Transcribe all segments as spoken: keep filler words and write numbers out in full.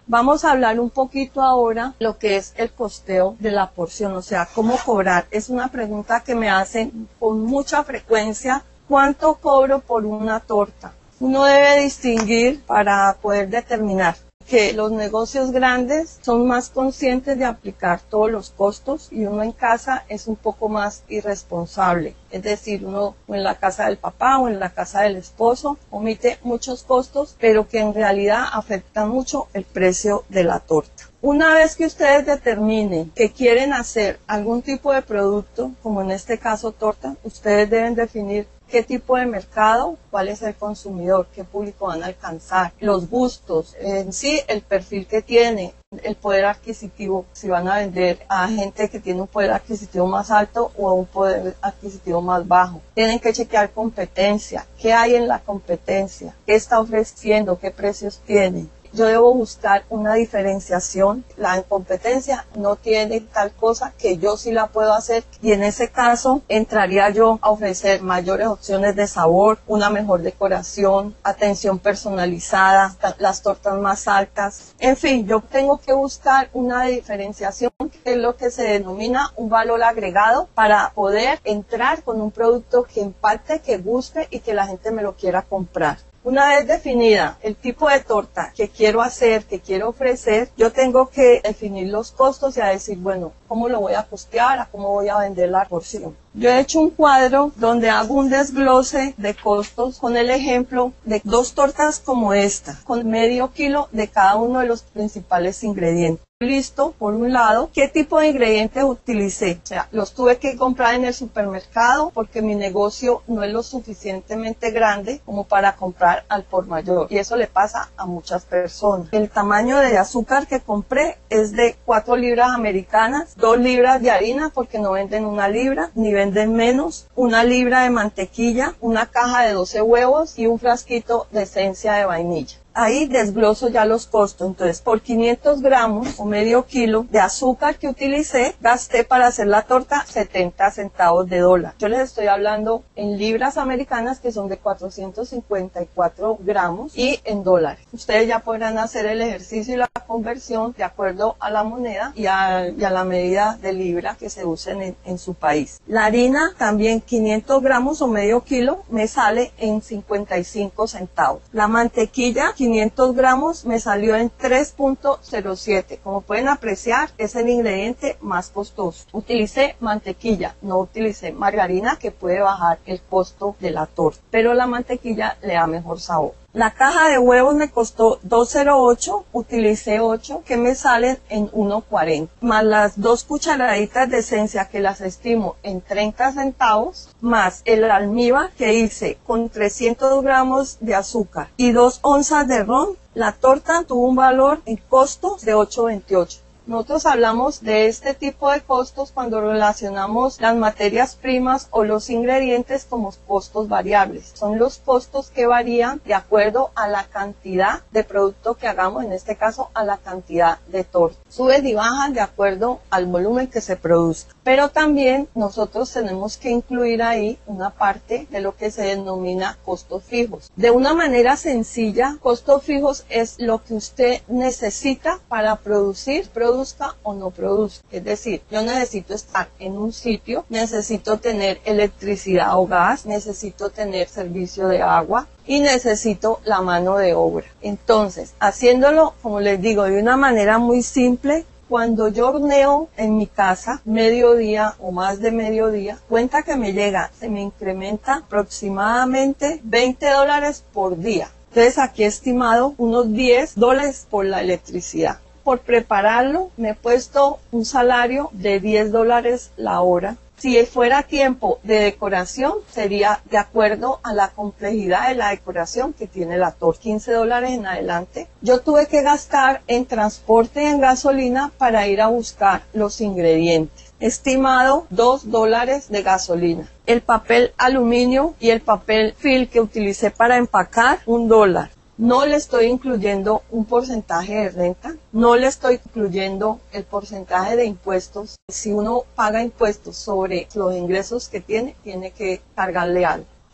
Vamos a hablar un poquito ahora lo que es el costeo de la porción, o sea, cómo cobrar. Es una pregunta que me hacen con mucha frecuencia. ¿Cuánto cobro por una torta? Uno debe distinguir para poder determinar que los negocios grandes son más conscientes de aplicar todos los costos y uno en casa es un poco más irresponsable. Es decir, uno o en la casa del papá o en la casa del esposo omite muchos costos, pero que en realidad afectan mucho el precio de la torta. Una vez que ustedes determinen que quieren hacer algún tipo de producto, como en este caso torta, ustedes deben definir qué tipo de mercado, cuál es el consumidor, qué público van a alcanzar, los gustos, en sí el perfil que tiene, el poder adquisitivo, si van a vender a gente que tiene un poder adquisitivo más alto o un poder adquisitivo más bajo. Tienen que chequear competencia, qué hay en la competencia, qué está ofreciendo, qué precios tiene. Yo debo buscar una diferenciación. La competencia no tiene tal cosa que yo sí la puedo hacer y en ese caso entraría yo a ofrecer mayores opciones de sabor, una mejor decoración, atención personalizada, las tortas más altas. En fin, yo tengo que buscar una diferenciación que es lo que se denomina un valor agregado para poder entrar con un producto que impacte, que guste y que la gente me lo quiera comprar. Una vez definida el tipo de torta que quiero hacer, que quiero ofrecer, yo tengo que definir los costos y a decir, bueno, ¿cómo lo voy a costear? ¿A cómo voy a vender la porción? Yo he hecho un cuadro donde hago un desglose de costos con el ejemplo de dos tortas como esta, con medio kilo de cada uno de los principales ingredientes. Listo, por un lado, ¿qué tipo de ingredientes utilicé? O sea, los tuve que comprar en el supermercado porque mi negocio no es lo suficientemente grande como para comprar al por mayor. Y eso le pasa a muchas personas. El tamaño de azúcar que compré es de cuatro libras americanas, dos libras de harina porque no venden una libra, ni venden menos, una libra de mantequilla, una caja de doce huevos y un frasquito de esencia de vainilla. Ahí desgloso ya los costos. Entonces, por quinientos gramos o medio kilo de azúcar que utilicé, gasté para hacer la torta setenta centavos de dólar. Yo les estoy hablando en libras americanas que son de cuatrocientos cincuenta y cuatro gramos y en dólares. Ustedes ya podrán hacer el ejercicio y la conversión de acuerdo a la moneda y a, y a la medida de libra que se usen en, en su país. La harina también quinientos gramos o medio kilo me sale en cincuenta y cinco centavos. La mantequilla quinientos gramos me salió en tres punto cero siete. Como pueden apreciar, es el ingrediente más costoso. Utilicé mantequilla, no utilicé margarina que puede bajar el costo de la torta, pero la mantequilla le da mejor sabor. La caja de huevos me costó dos cero ocho, utilicé ocho que me salen en uno cuarenta, más las dos cucharaditas de esencia que las estimo en treinta centavos, más el almíbar que hice con trescientos gramos de azúcar y dos onzas de ron. La torta tuvo un valor en costos de ocho veintiocho. Nosotros hablamos de este tipo de costos cuando relacionamos las materias primas o los ingredientes como costos variables. Son los costos que varían de acuerdo a la cantidad de producto que hagamos, en este caso a la cantidad de torta. Suben y bajan de acuerdo al volumen que se produzca. Pero también nosotros tenemos que incluir ahí una parte de lo que se denomina costos fijos. De una manera sencilla, costos fijos es lo que usted necesita para producir productos o no produzca. Es decir, yo necesito estar en un sitio, necesito tener electricidad o gas, necesito tener servicio de agua y necesito la mano de obra. Entonces, haciéndolo, como les digo, de una manera muy simple, cuando yo horneo en mi casa mediodía o más de mediodía, cuenta que me llega, se me incrementa aproximadamente veinte dólares por día. Entonces aquí he estimado unos diez dólares por la electricidad. Por prepararlo me he puesto un salario de diez dólares la hora. Si fuera tiempo de decoración, sería de acuerdo a la complejidad de la decoración que tiene la torta, quince dólares en adelante. Yo tuve que gastar en transporte y en gasolina para ir a buscar los ingredientes. Estimado dos dólares de gasolina. El papel aluminio y el papel film que utilicé para empacar, un dólar. No le estoy incluyendo un porcentaje de renta, no le estoy incluyendo el porcentaje de impuestos. Si uno paga impuestos sobre los ingresos que tiene, tiene que cargarle algo.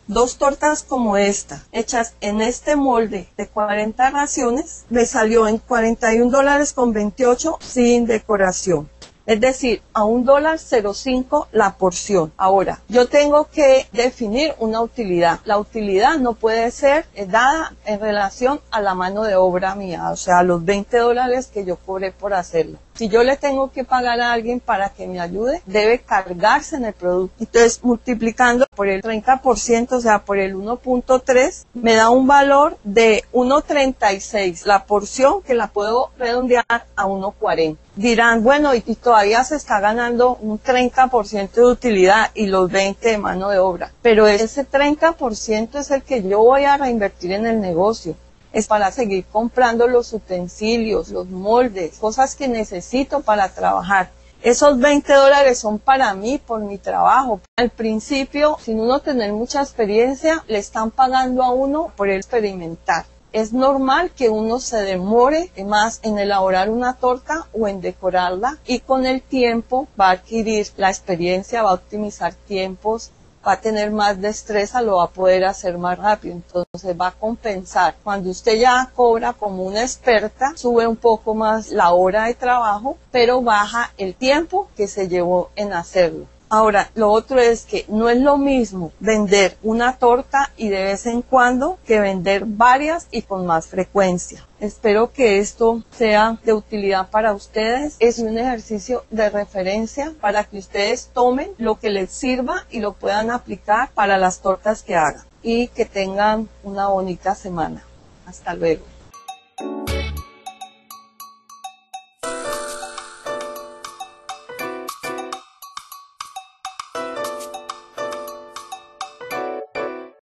Dos tortas como esta, hechas en este molde de cuarenta raciones, me salió en cuarenta y un dólares con veintiocho sin decoración. Es decir, a un dólar cero cinco la porción. Ahora, yo tengo que definir una utilidad. La utilidad no puede ser dada en relación a la mano de obra mía, o sea, a los veinte dólares que yo cobré por hacerlo. Si yo le tengo que pagar a alguien para que me ayude, debe cargarse en el producto. Entonces, multiplicando por el treinta por ciento, o sea, por el uno punto tres, me da un valor de uno treinta y seis la porción, que la puedo redondear a uno cuarenta. Dirán, bueno, y, y todavía se está ganando un treinta por ciento de utilidad y los veinte de mano de obra. Pero ese treinta por ciento es el que yo voy a reinvertir en el negocio. Es para seguir comprando los utensilios, los moldes, cosas que necesito para trabajar. Esos veinte dólares son para mí, por mi trabajo. Al principio, sin uno tener mucha experiencia, le están pagando a uno por experimentar. Es normal que uno se demore más en elaborar una torta o en decorarla, y con el tiempo va a adquirir la experiencia, va a optimizar tiempos, va a tener más destreza, lo va a poder hacer más rápido, entonces va a compensar. Cuando usted ya cobra como una experta, sube un poco más la hora de trabajo, pero baja el tiempo que se llevó en hacerlo. Ahora, lo otro es que no es lo mismo vender una torta y de vez en cuando que vender varias y con más frecuencia. Espero que esto sea de utilidad para ustedes. Es un ejercicio de referencia para que ustedes tomen lo que les sirva y lo puedan aplicar para las tortas que hagan. Y que tengan una bonita semana. Hasta luego.